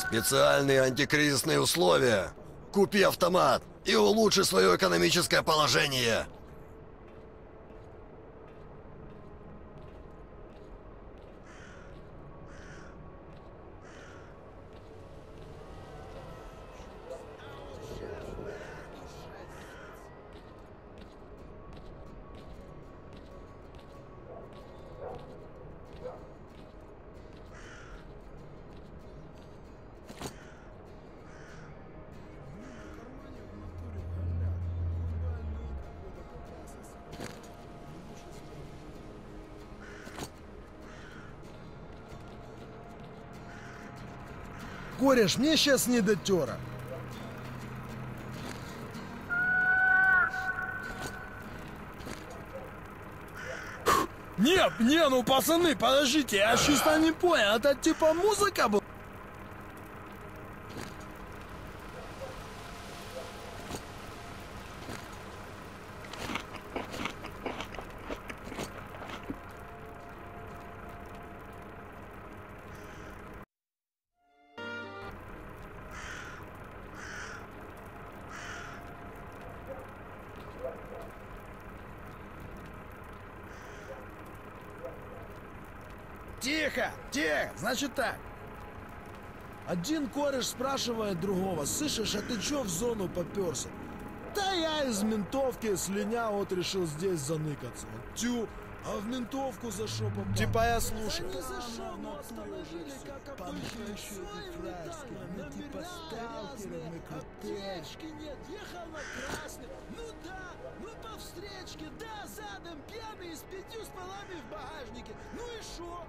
Специальные антикризисные условия. Купи автомат и улучши свое экономическое положение. Кореш, мне сейчас не до тера. Не, ну пацаны, подождите, я чисто не понял, это типа музыка была? Тихо, значит так. Один кореш спрашивает другого: слышишь, а ты чё в зону попёрся? Да я из ментовки слинял, вот решил здесь заныкаться. Тю, а в ментовку за шо попал? Типа я слушаю. Да не за шо, но остановили, как обычно. Мы типа сталкеры, мы крутые. Нет, ехал на красный. Ну да, мы по встречке, да, задом пьяный, с 5 стволами в багажнике. Ну и шо?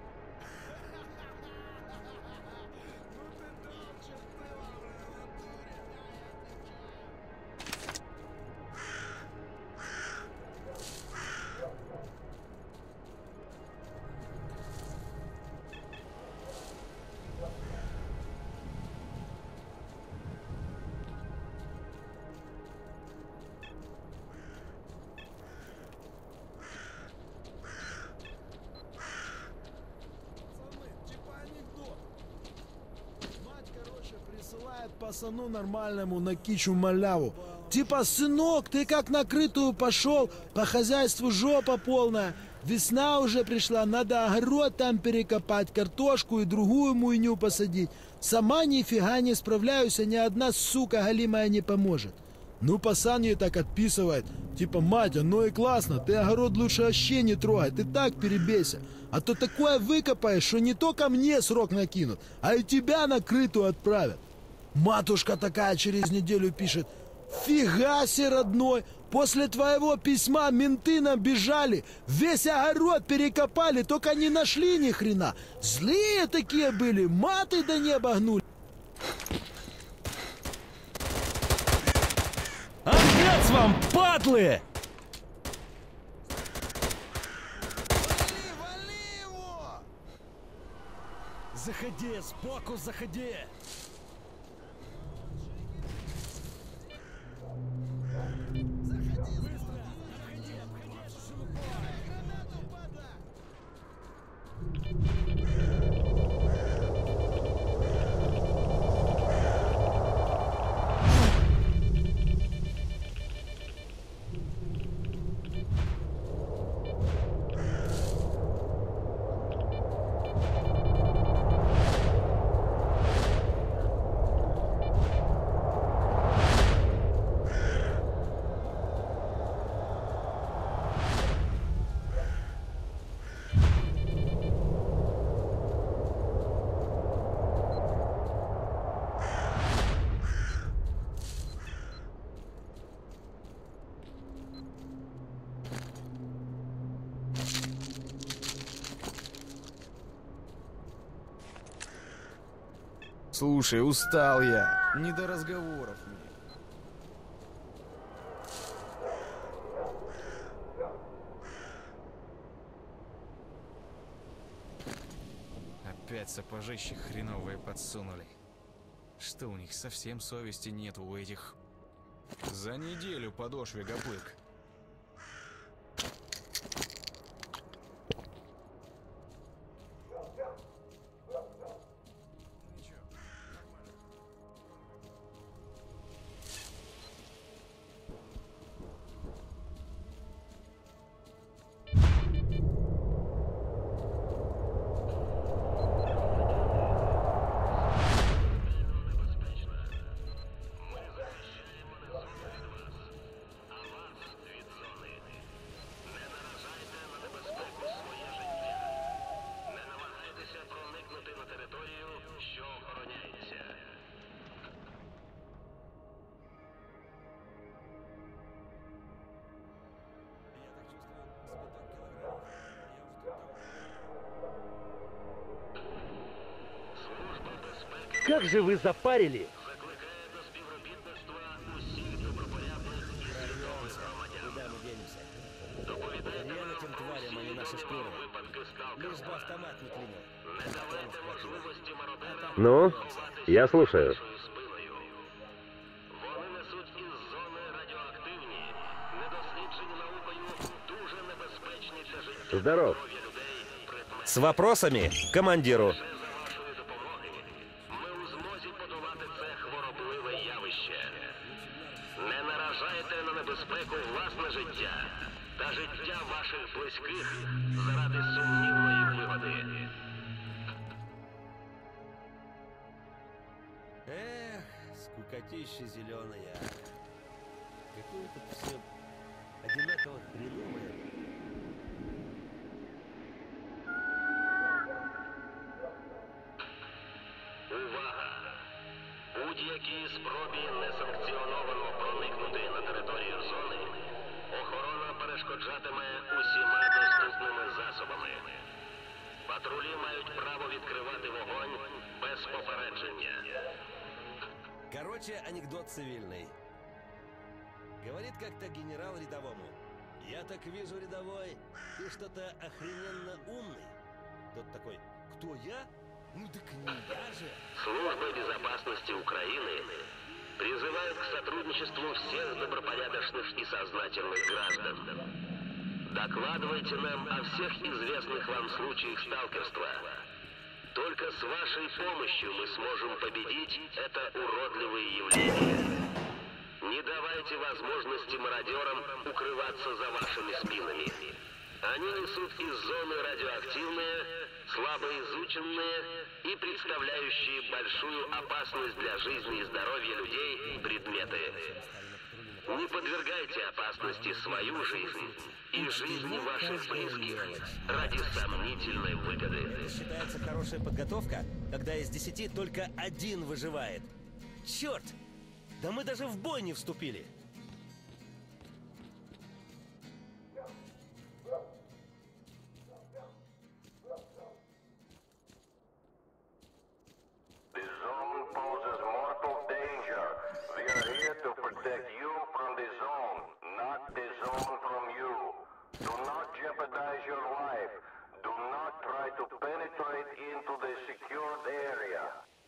Пацану нормальному на кичу маляву. Типа, сынок, ты как накрытую пошел, по хозяйству жопа полная. Весна уже пришла, надо огород там перекопать, картошку и другую муйню посадить. Сама нифига не справляюсь, а ни одна сука галимая не поможет. Ну, пацан ей так отписывает. Типа, мать, оно и классно, ты огород лучше вообще не трогай, ты так перебейся. А то такое выкопаешь, что не только мне срок накинут, а и тебя накрытую отправят. Матушка такая через неделю пишет: фига себе, родной, после твоего письма менты нам бежали, весь огород перекопали, только не нашли ни хрена. Злые такие были, маты до неба гнули. Отец вам, падлы! Вали его! Заходи, сбоку заходи! Слушай, устал я. Не до разговоров мне. Опять сапожищи хреновые подсунули. Что у них, совсем совести нет у этих? За неделю подошве гоплык. Как же вы запарили? Куда мы денемся? Хрен этим тварям, а не наши шкуры. Лишь бы автомат не клинил. Ну, я слушаю. Здоров. С вопросами к командиру. Не наражайте на небезпеку власне життя та життя ваших близьких заради сумнівної вигоди. Эх, скукотища зеленая. Какое тут все одинаково хреновое. Увага! Будь-якій спробі несанкціоновано проникнути на територію зони, охорона перешкоджатиме усіма доступними засобами. Патрулі мають право відкривати вогонь без попередження. Короче, анекдот цивильный. Говорит как-то генерал рядовому: я так вижу, рядовой, ты что-то охрененно умный. Тот такой: кто я? Ну так не я же. Служба безопасности Украины призывает к сотрудничеству всех добропорядочных и сознательных граждан. Докладывайте нам о всех известных вам случаях сталкерства. Только с вашей помощью мы сможем победить это уродливое явление. Не давайте возможности мародерам укрываться за вашими спинами. Они несут из зоны радиоактивные, слабо изученные и представляющие большую опасность для жизни и здоровья людей предметы. Не подвергайте опасности свою жизнь и жизни ваших близких ради сомнительной выгоды. Считается хорошая подготовка, когда из 10 только 1 выживает. Черт! Да мы даже в бой не вступили. The zone poses mortal danger. We are here to protect you from the zone, not the zone from you. Do not jeopardize your life. Do not try to penetrate into the secured area.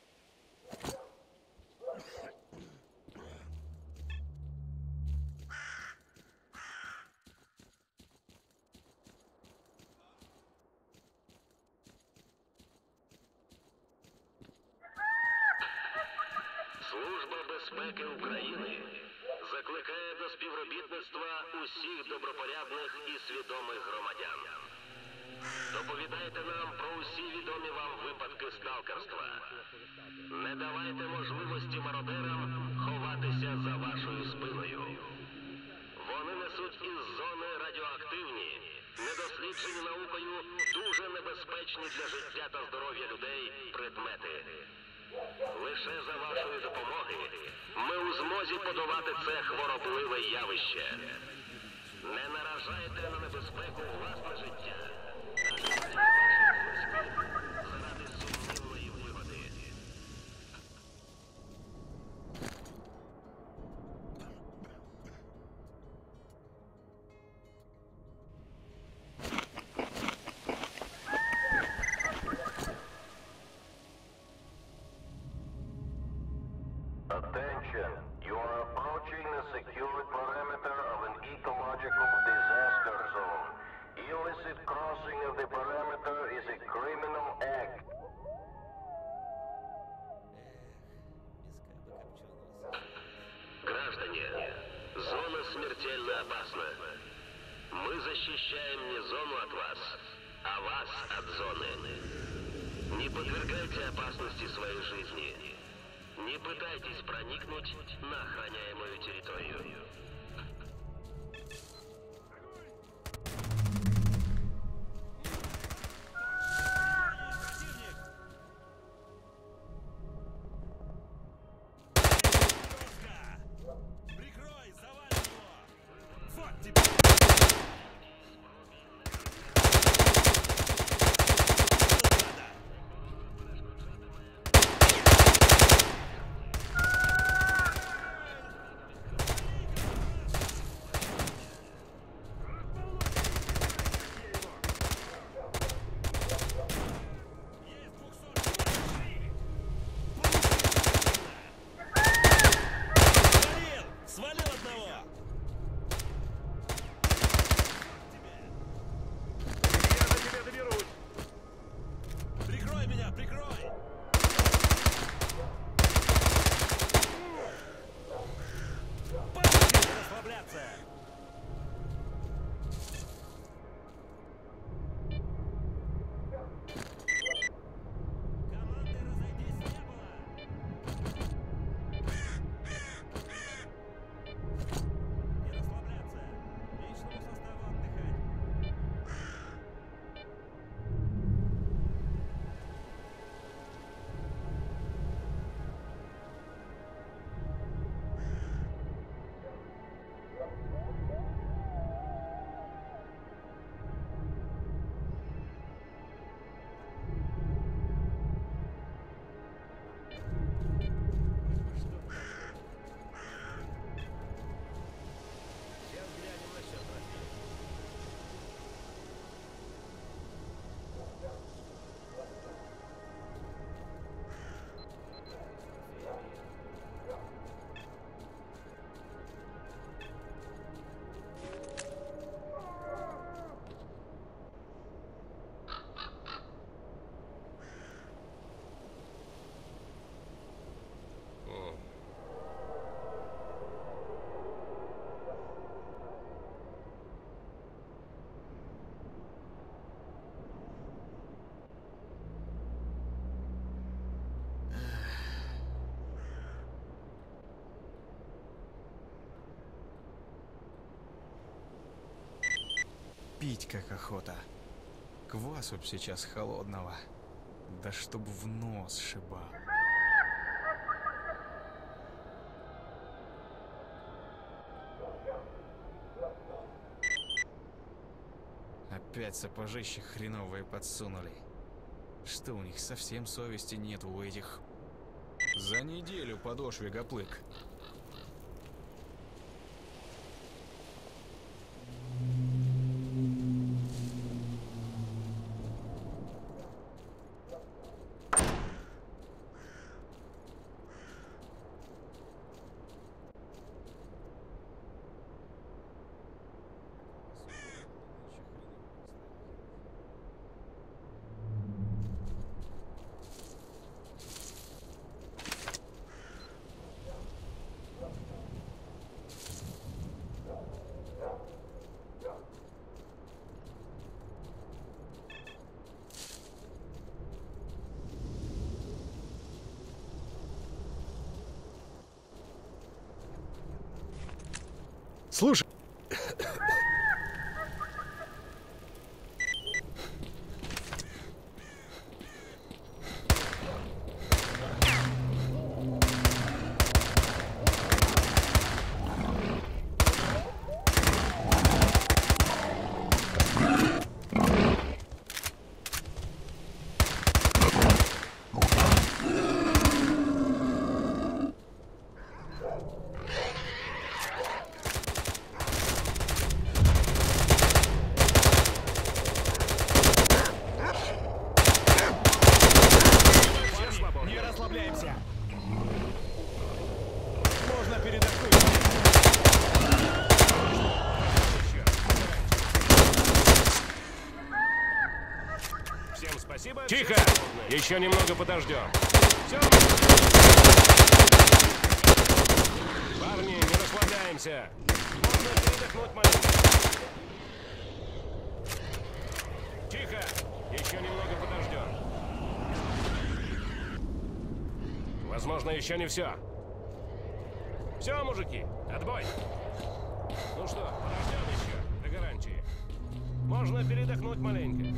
Служба безпеки України закликає до співробітництва усіх добропорядних і свідомих громадян. Доповідайте нам про усі відомі вам випадки сталкерства. Не давайте можливості мародерам ховатися за вашою спиною. Вони несуть із зони радіоактивні, недосліджені наукою дуже небезпечні для життя та здоров'я людей предмети. Лише за вашої допомоги ми у змозі подолати це хворобливе явище. Не наражайте на небезпеку власне життя. Заради сумнівної вигоди. Attention, you are approaching the secured perimeter of an ecological disaster zone. Illicit crossing of the perimeter is a criminal act. Граждане, зона смертельно опасна. Мы защищаем не зону от вас, а вас от зоны. Не подвергайте опасности своей жизни. Не пытайтесь проникнуть на охраняемую территорию. Прикрой, заваль его! Вот тебе! пить как охота. Квасу б сейчас холодного. Да чтоб в нос шибал. Опять сапожища хреновые подсунули. Что у них совсем совести нет у этих? За неделю подошве гоплык. Слушай, Не расслабляемся. Можно передохнуть. Всем спасибо. Тихо! Еще немного подождем. Все. Парни, не расслабляемся. Можно передохнуть маленько. Тихо! Еще немного подождем. Возможно, еще не все. Все, мужики, отбой. Ну что, подождем еще, до гарантии. Можно передохнуть маленько.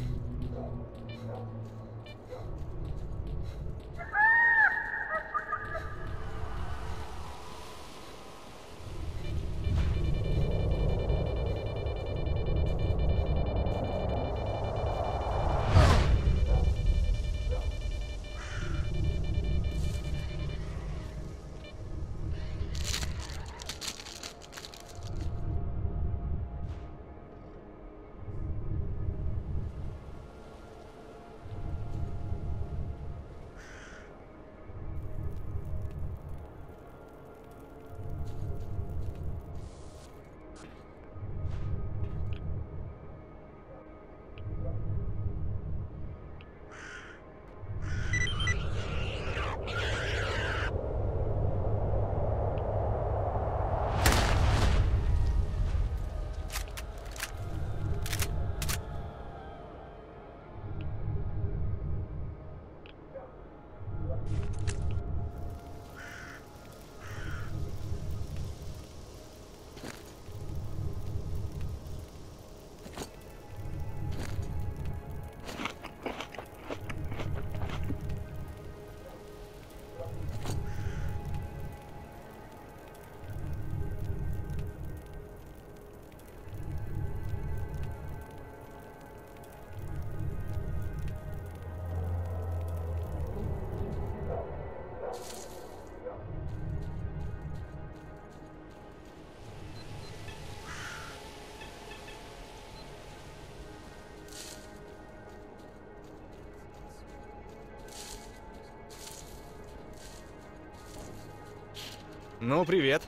Ну, привет.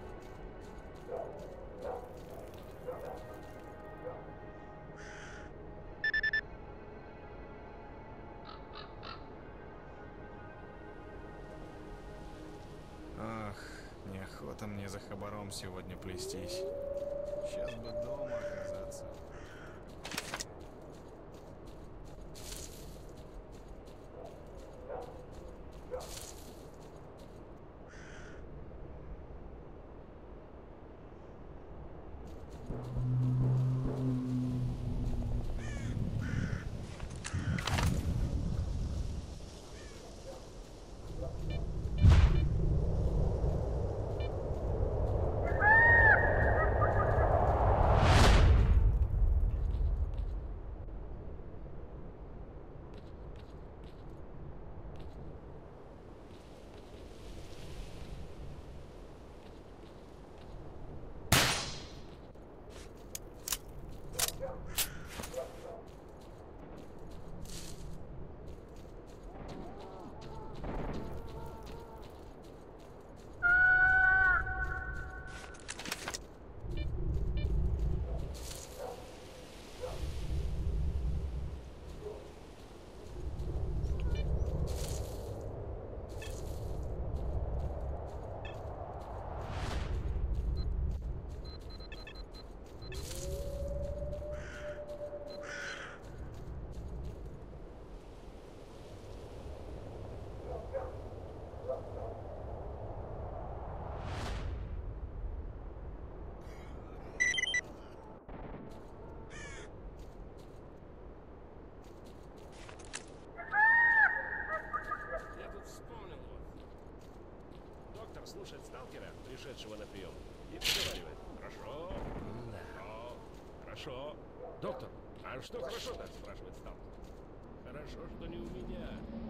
Ах, неохота мне за хабаром сегодня плестись. Сейчас бы дома оказаться. А что хорошо-то, спрашивает стал. Хорошо, что не у меня.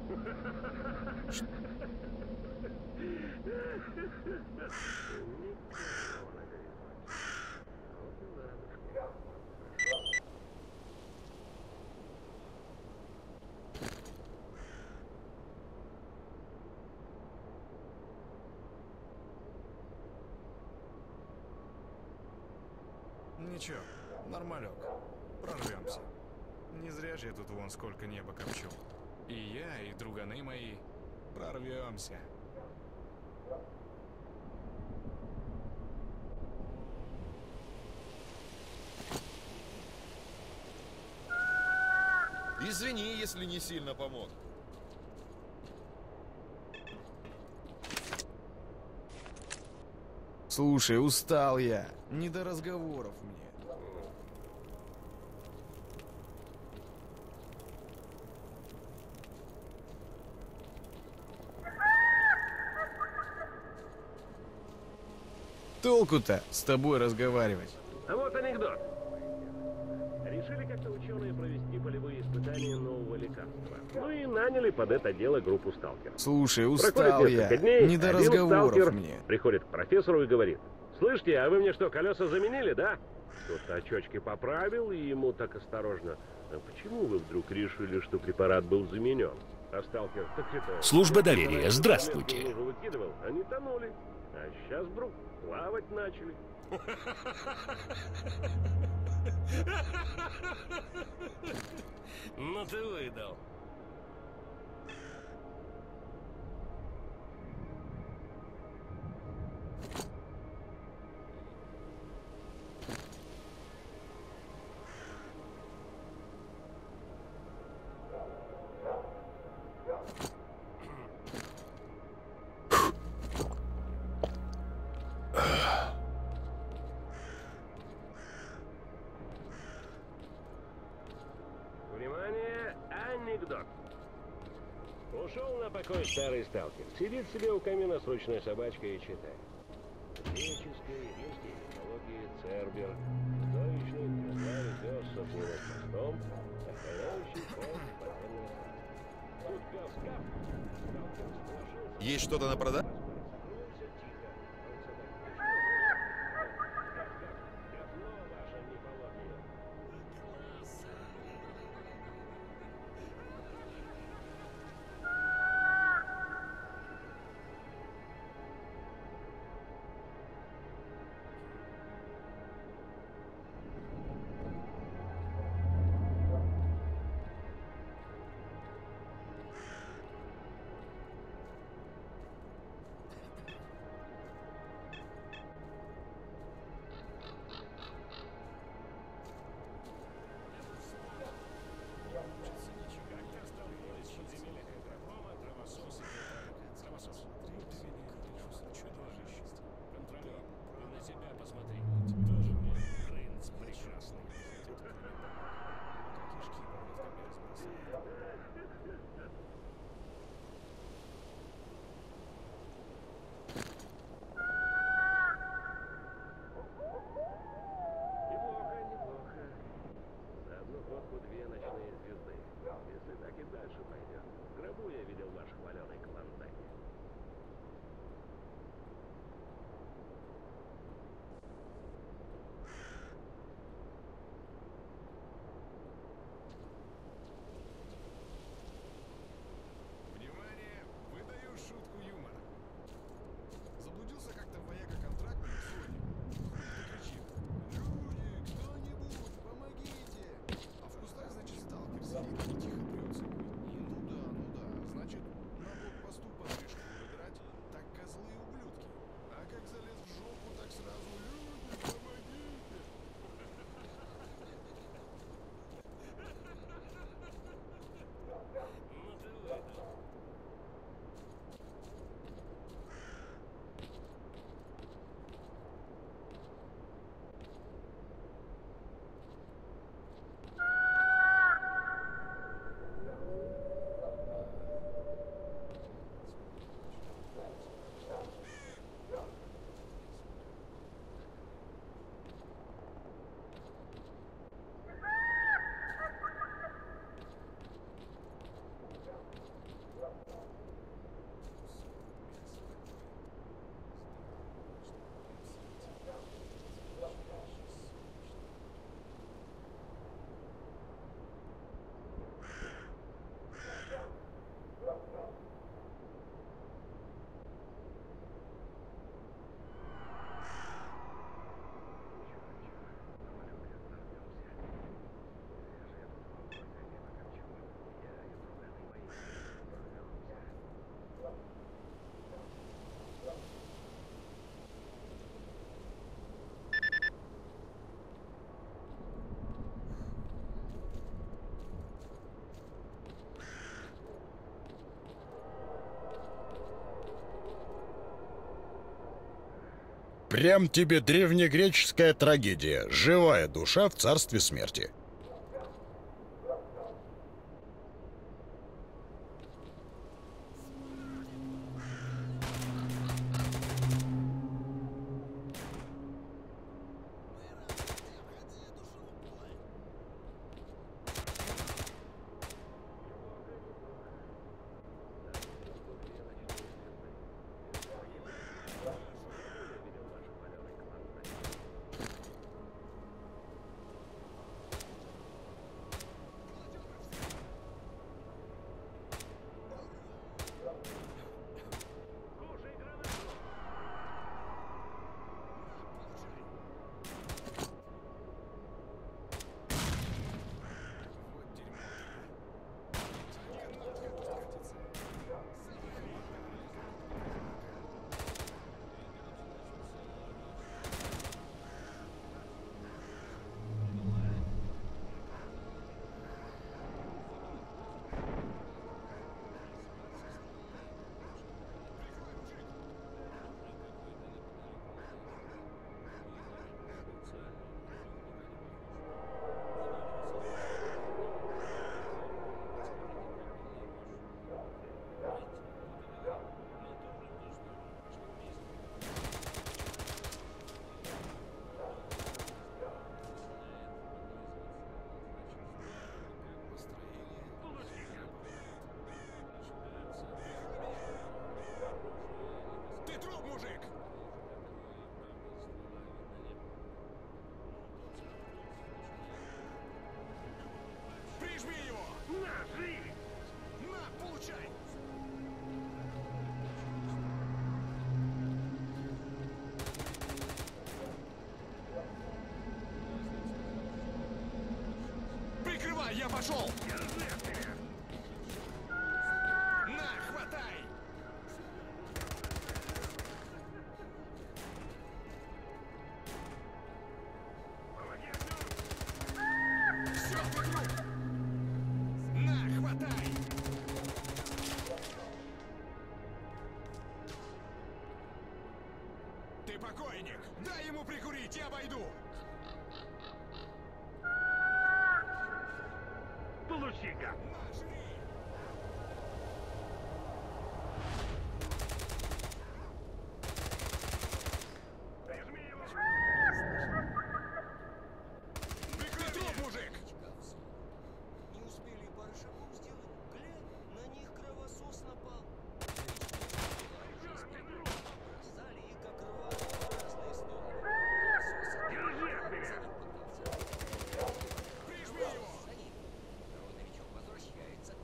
Ничего, нормалек. Прорвемся. Не зря же я тут вон сколько неба копчу. И я, и друганы мои прорвемся. Извини, если не сильно помог. Слушай, устал я. Не до разговоров мне. Толку-то с тобой разговаривать. А вот анекдот. Решили как-то ученые провести полевые испытания нового лекарства. Ну и наняли под это дело группу сталкеров. Слушай, устал Проходит я. несколько дней, Не до один разговоров сталкер мне. приходит к профессору и говорит: слышите, а вы мне что, колеса заменили, да? Тот очечки поправил и ему так осторожно: а почему вы вдруг решили, что препарат был заменен? А сталкер: так это... Служба доверия, здравствуйте. Я уже выкидывал, они тонули. А сейчас вдруг плавать начали. Ну ты выдал. Внимание, анекдот. Ушел на покой старый сталкер. Сидит себе у камина с ручной собачкой и читает. Греческой и римской мифологии Цербер, чудовищный тщеславный пес с опулым хвостом, охраняющий ход подземной станции. Тут пес кап. Сталкер всполошился. Есть что-то на продажу? Закрылся тихо. Говно ваша мифология. Две ночные звезды. Если так и дальше пойдет, в гробу я видел ваш хваленый клондайк. Внимание! Выдаю шутку юмора. Заблудился как-то вояка-контрактник в зоне. Кричит: люди, кто-нибудь, помогите! А в кустах, значит, сталкер сидит и тихо прется. И ну да, значит, на блокпосту под Прям тебе древнегреческая трагедия. Живая душа в царстве смерти. Я пошел! На, хватай! Все, ты труп! На, хватай! Ты покойник! Дай ему прикурить, я обойду! Получи-ка! Ты труп, мужик! Не успели пары шагов сделать. Глянь, на них кровосос напал. Бросали и как рвали в разные стороны. Прижми его! За ним. Второй новичок возвращается.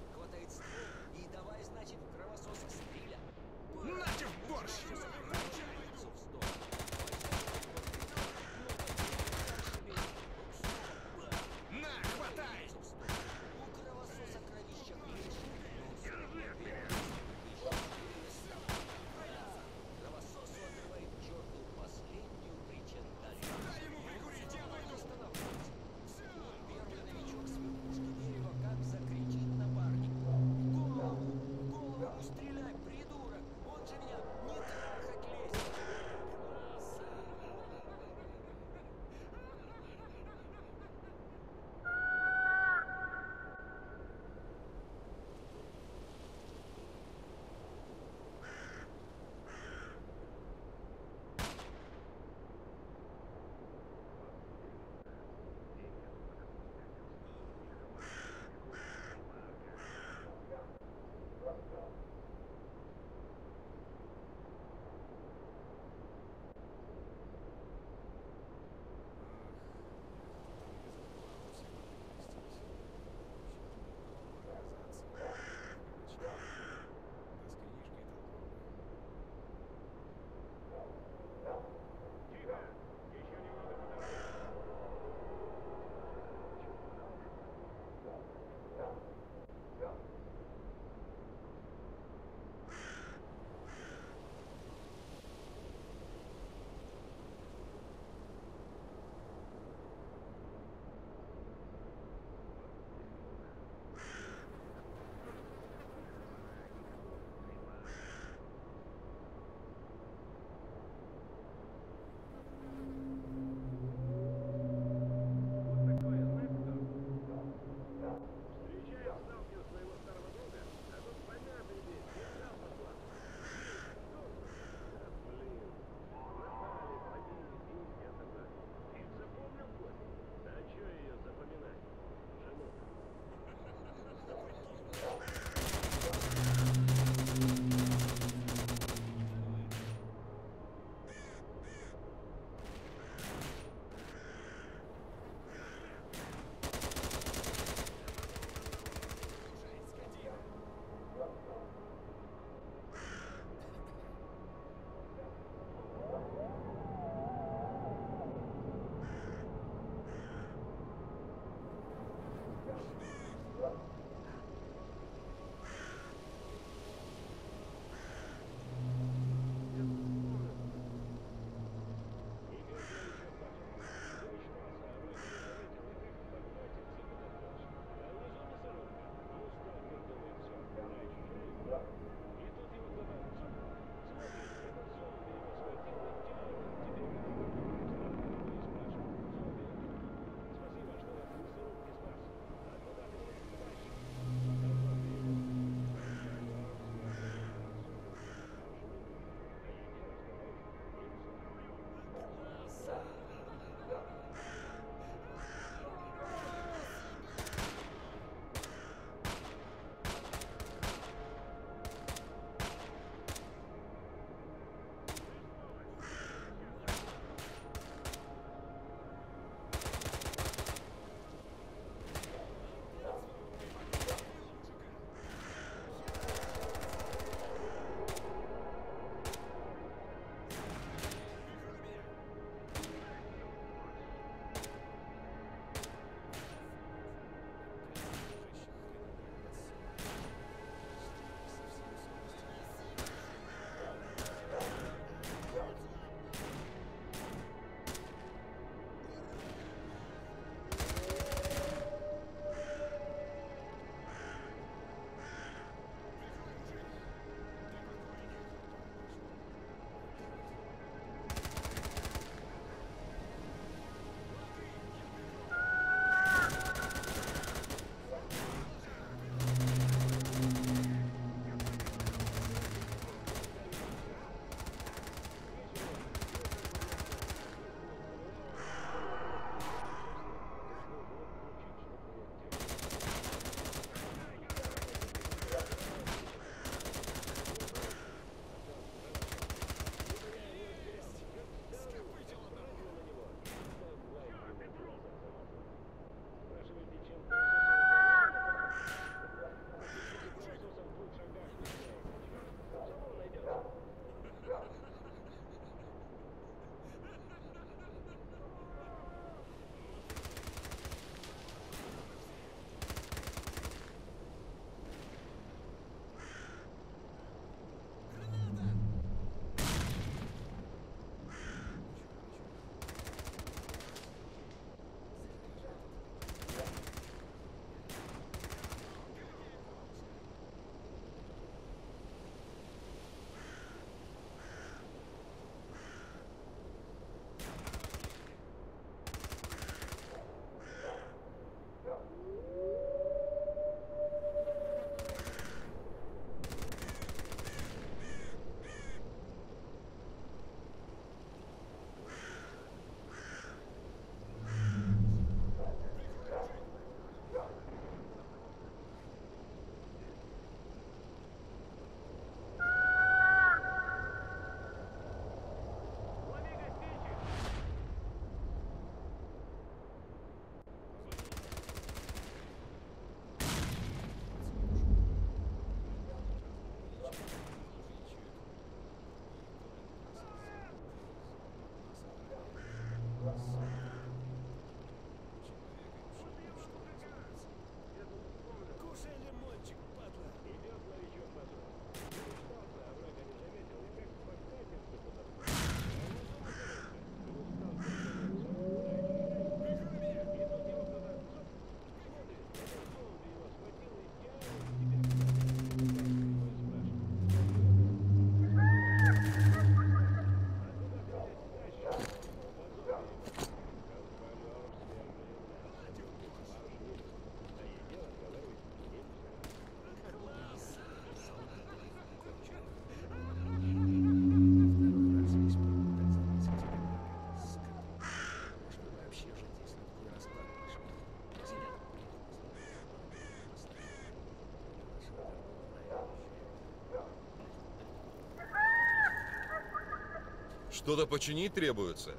Что-то починить требуется?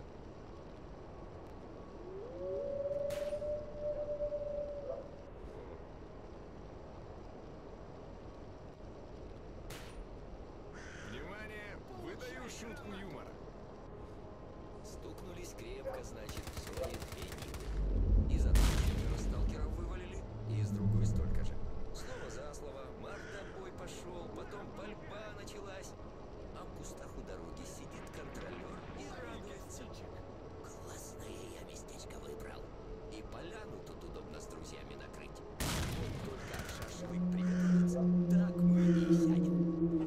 Внимание! Выдаю шутку юмора. Стукнулись крепко, значит, все медведни. Из одной четверо сталкеров вывалили, и из другой столько же. Слово за слово, мордобой пошел, потом пальба началась. А в кустах у дороги сидит контролер и радуется. Классное я местечко выбрал. И поляну тут удобно с друзьями накрыть. Вот только шашлык приготовится, так мы и сядем.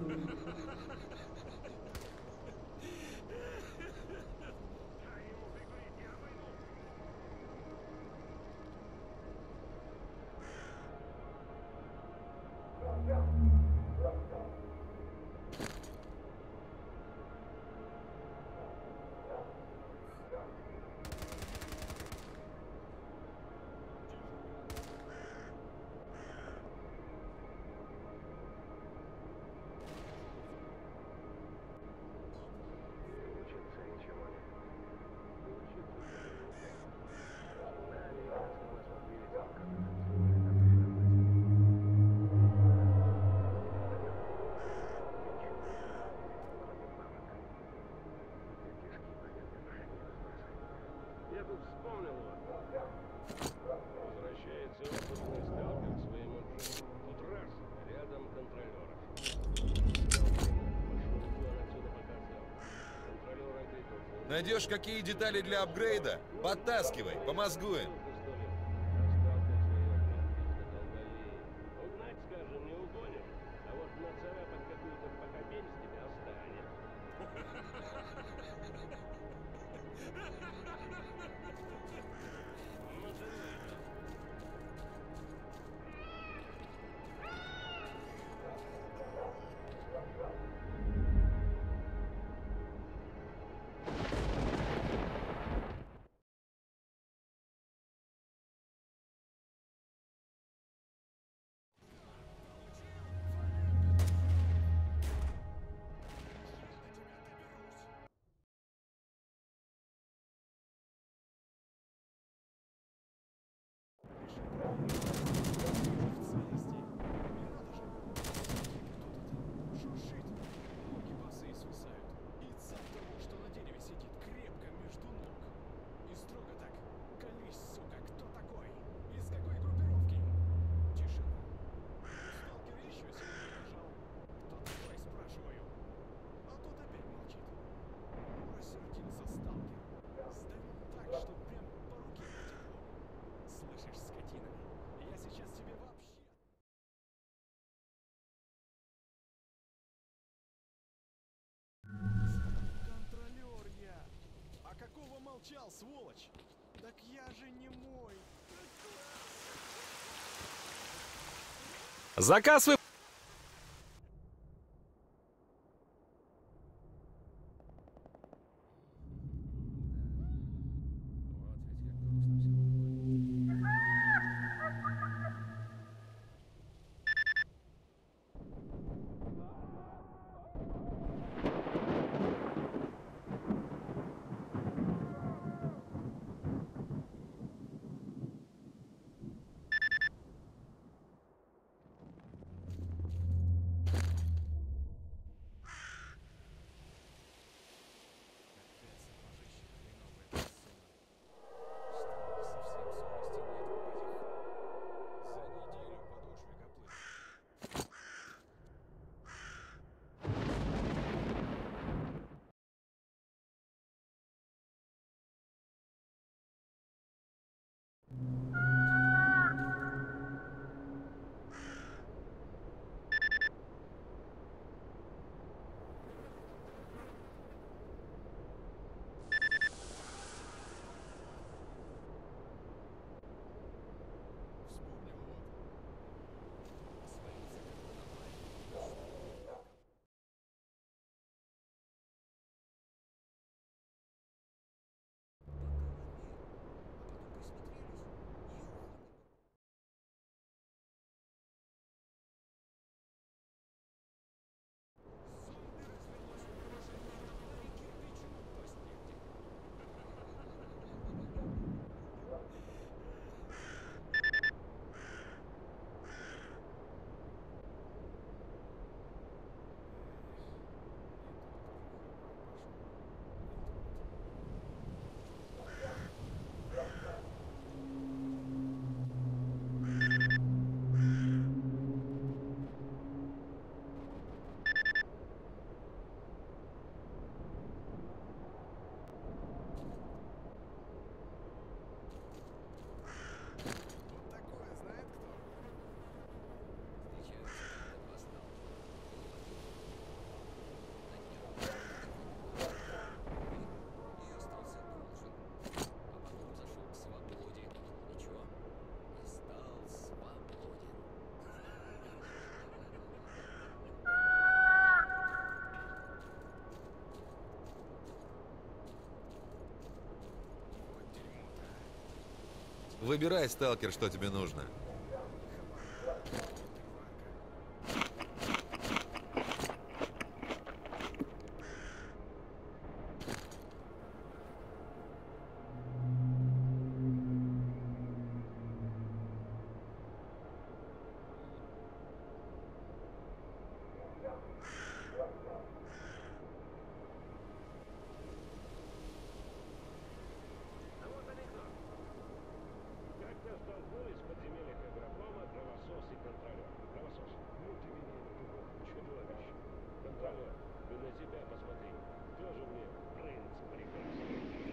Я тут вспомнил вас. Возвращается опытный сталкер к своему джипу. Тут раз, рядом контролеров. Пошел вон отсюда показал. Контролер ответил. Найдешь какие детали для апгрейда? Подтаскивай, помозгуем. Угнать, скажем, не угонишь, а вот нацарапать какую-то покобень с тебя останет. Шуршит, ноги босые свисают. И царь того, что на дереве сидит, крепко между ног. И строго так: колись, сука, кто такой? Из какой группировки? Тишина. Сталкер еще сильнее нажал. Кто такой, спрашиваю? А тот опять молчит. Рассердился сталкер. Сдавил так, что прям по руке потекло. Слышишь, скотина, я сейчас тебе вообще... Контролер я! А какого молчал, сволочь? Так я же не мой! Заказ вы... Выбирай, сталкер, что тебе нужно. А вот анекдот. Как-то столкнулись в подземельях агропрома кровосос и контролер. Кровосос. Ну ты меня напугал. Чудовище. Контролер. Ты на себя посмотри. Тоже мне принц прекрасный.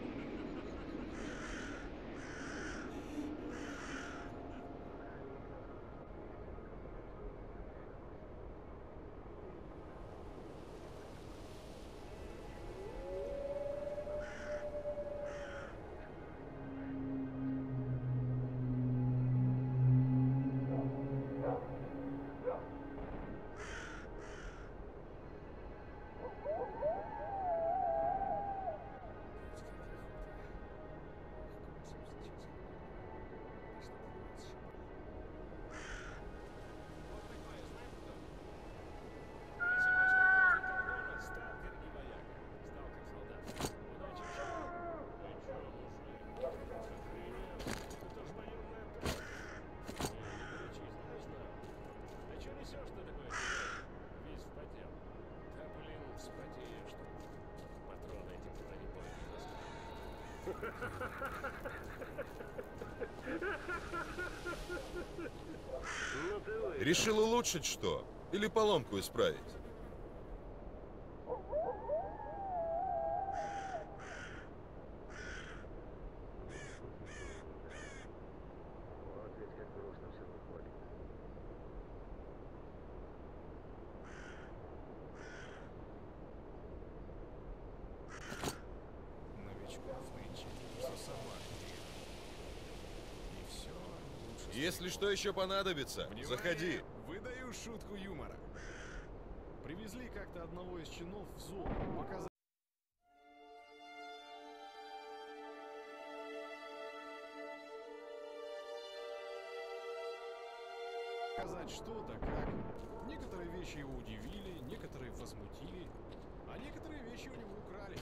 Решил улучшить что? Или поломку исправить? Вот ведь как грустно все выходит. Новичков нынче за собак. И все. Если что еще понадобится, заходи. Выдаю шутку юмора. Привезли как-то одного из чинов в зону, показать что-то, как. Некоторые вещи его удивили, некоторые возмутили, а некоторые вещи у него украли.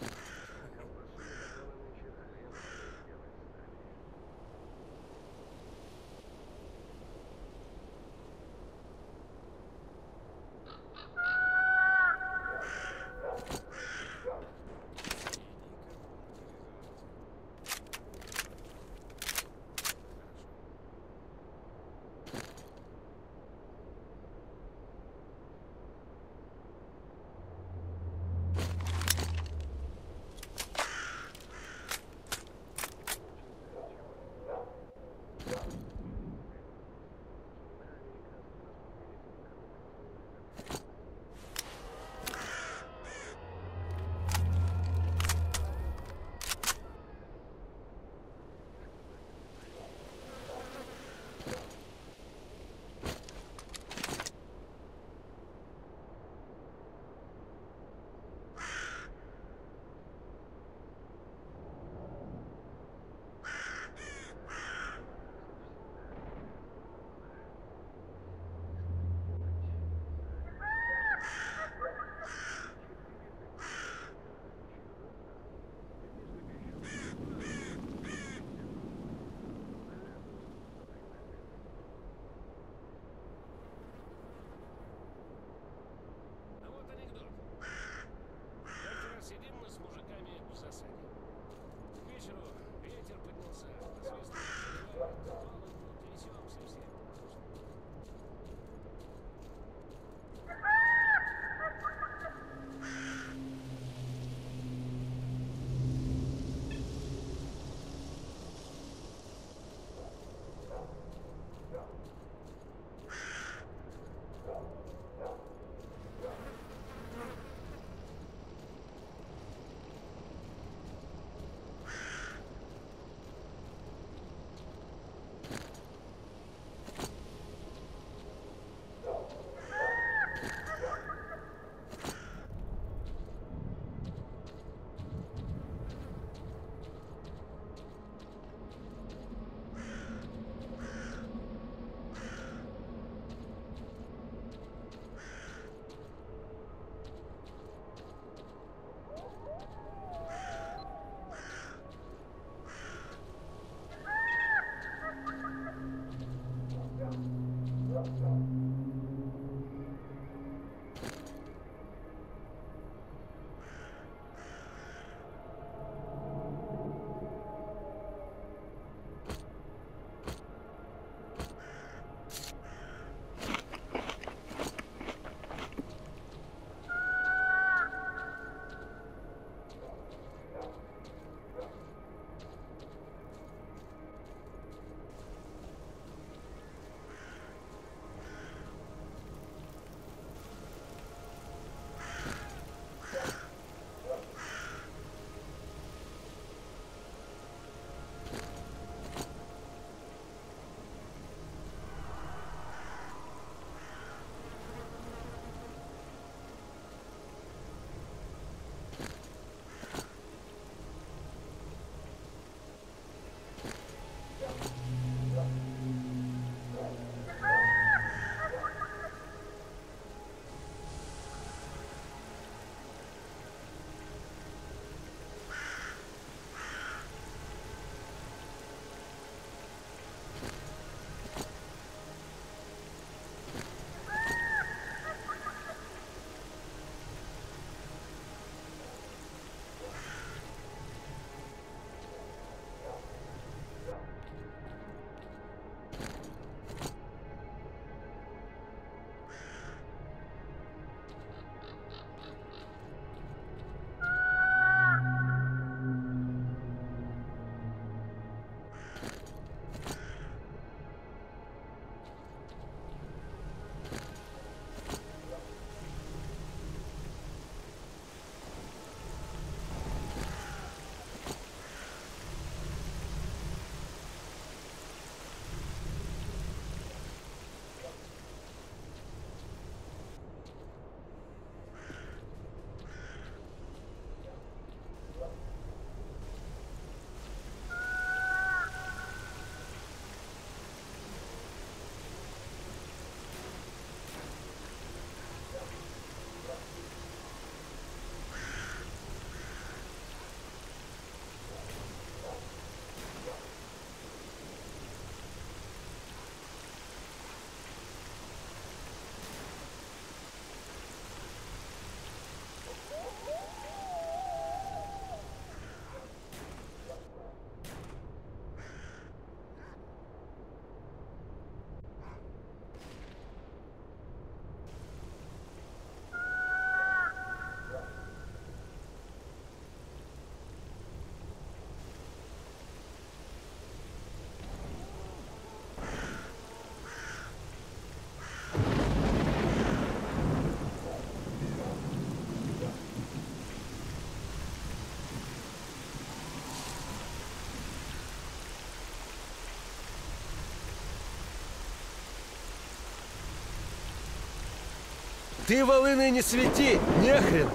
Ты волыны не свети, нехрен!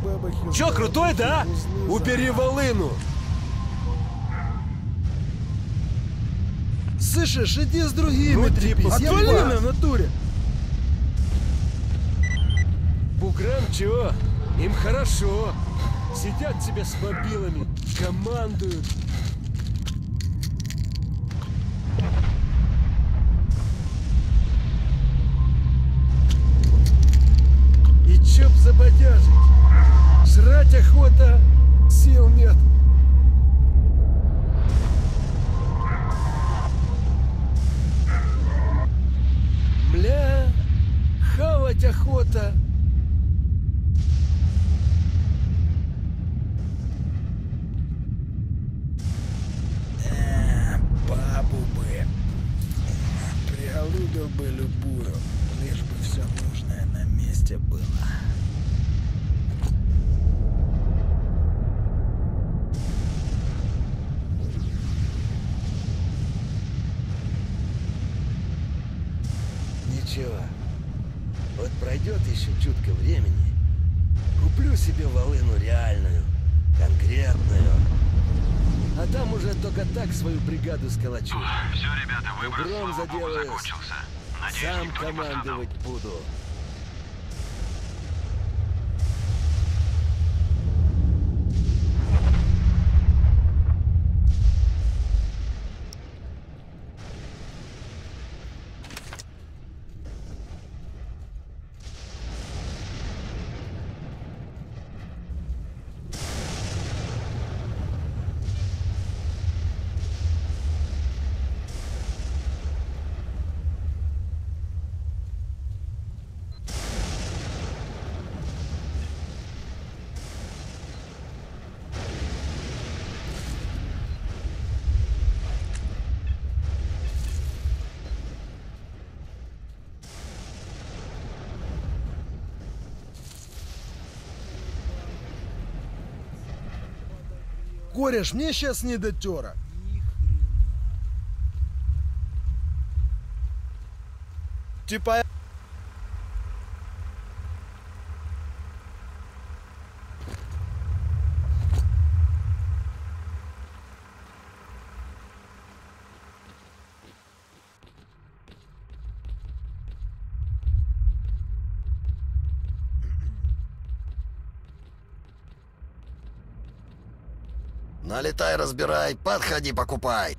Чё, крутой, да? Убери волыну! Слышишь, иди с другими Ну, трепись. типа, Я отвали понял, нас. в натуре. Буграм чё? Им хорошо. Сидят тебе с мобилами, командуют. И чё б забодяжить? Жрать охота, сил нет. Бля, хавать охота. Бабу бы. Приголубил бы любую, лишь бы все нужное на месте было. Ничего. Вот пройдет еще чутко времени. Куплю себе волыну реальную, конкретную. А там уже только так свою бригаду сколочу. Все, ребята, выбор Гром слава богу заделаю. закончился. Надеюсь, Сам никто не пострадал. командовать буду. Кореш, мне сейчас не до тёра. Типа... Налетай, разбирай, подходи, покупай.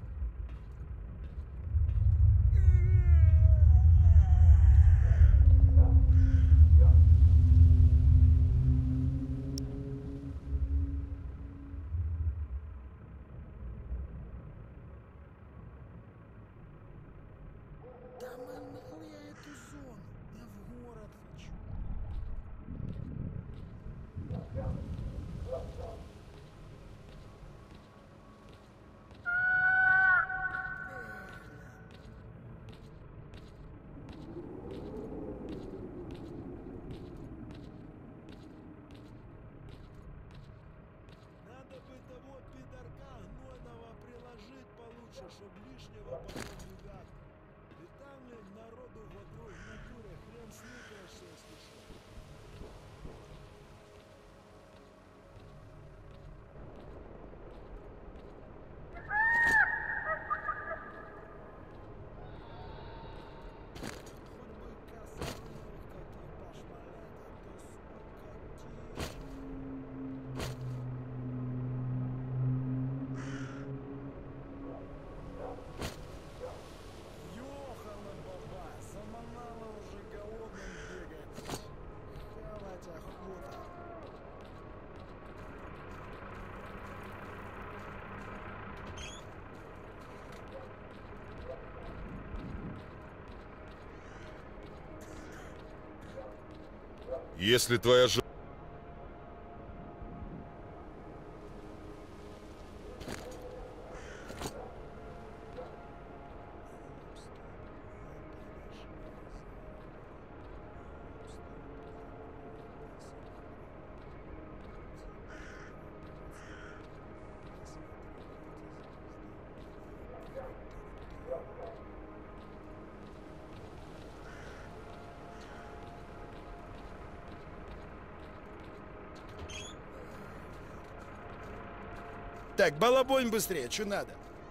Надо бы того пидорка гнойного приложить получше, чтоб лишнего потом не гад. И там ли народу вокруг в натуре хрен сныкаешься, если что. Ёхала баба, заманала уже голодным бегать. Хавать охота. Если твоя жена... Так, балабонь быстрее, что надо?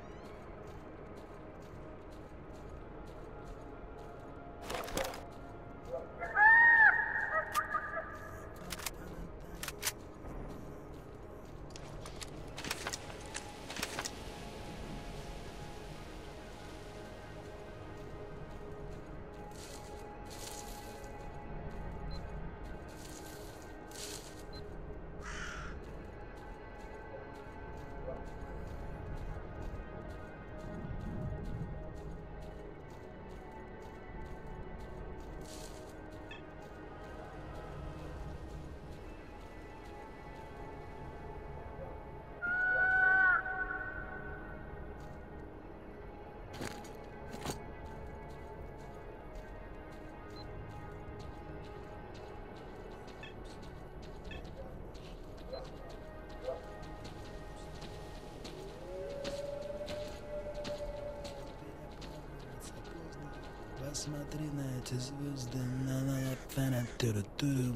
Посмотри на эти звезды, на-на-на-на-на-ту-ру-ту.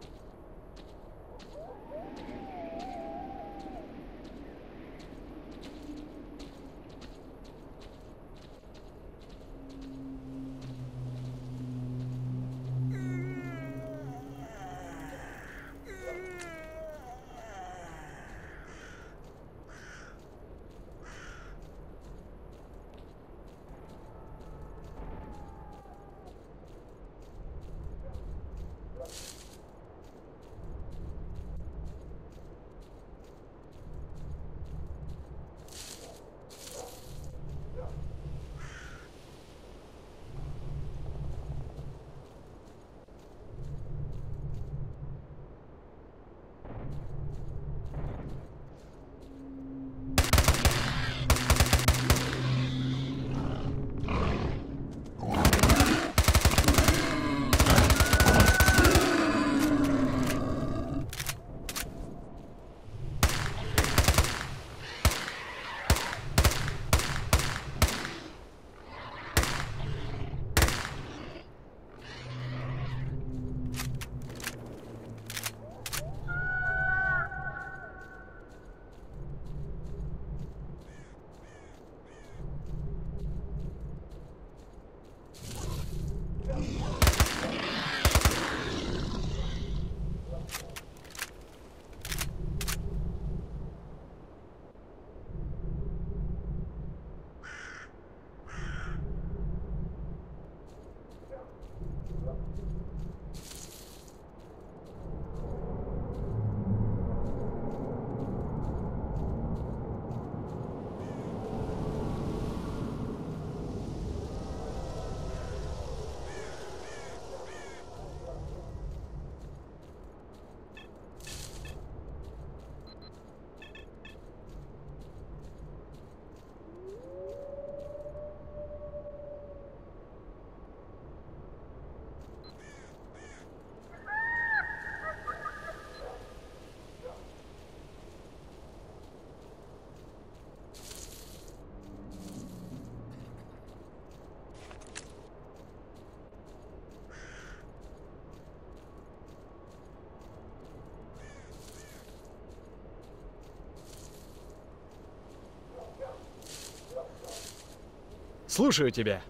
Слушаю тебя.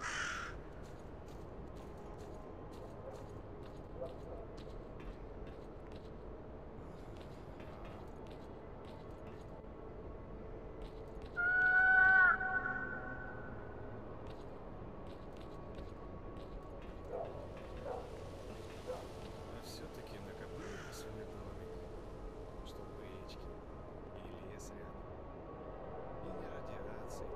Все-таки накопили свои доме, чтобы речки и лес рядом. И не радиация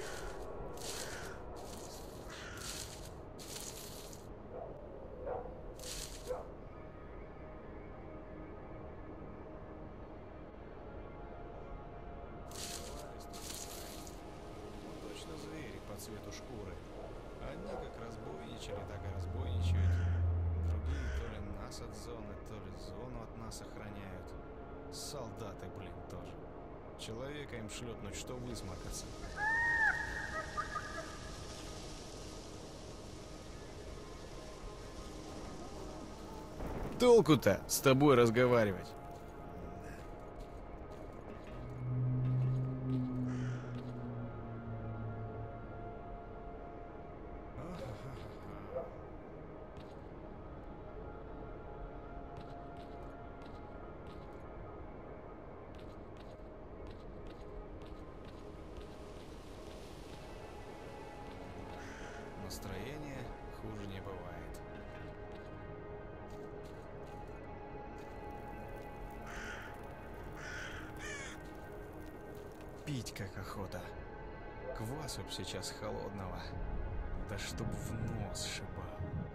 Точно звери по цвету шкуры. Одни как разбойничали, так и разбойничают. Другие то ли нас от зоны, то ли зону от нас охраняют. Солдаты, блин, тоже. Человека им шлепнуть, что высморкаться. Толку-то с тобой разговаривать. настроение, хуже не бывает. Пить как охота. Квасу б сейчас холодного. Да чтоб в нос шибал.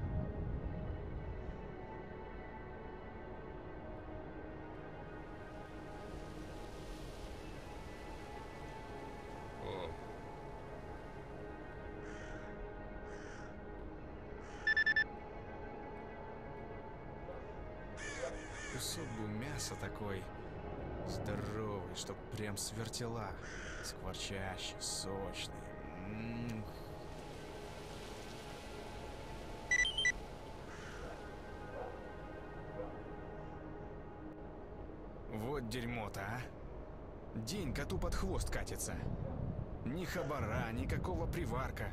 Кусок бы мяса такой здоровый, чтоб прям с вертела, скворчащий, сочный. Вот дерьмо-то, а! День коту под хвост катится. Ни хабара, никакого приварка.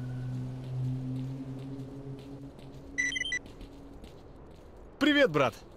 Привет, брат!